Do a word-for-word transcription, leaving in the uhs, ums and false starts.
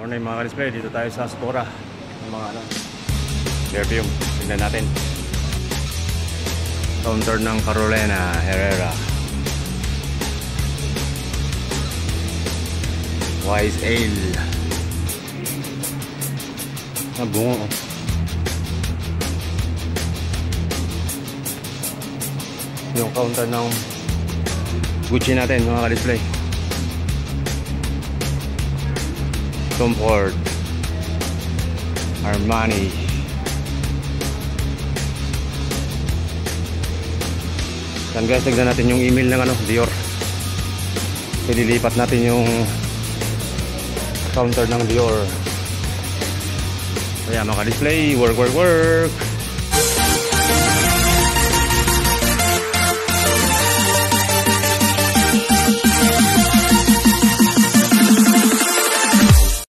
Morning mga ka-display, dito tayo sa Sephora. Yung mga ano, perfume. Tingnan natin. Counter ng Carolina Herrera. Wise Ale. Ah, bungo. Yung counter ng Gucci natin mga ka-display. Tom Ford, Armani. Yan guys, tignan natin yung email ng ano, Dior. So, lilipat natin yung counter ng Dior. Kaya mga ka-display, work, work, work.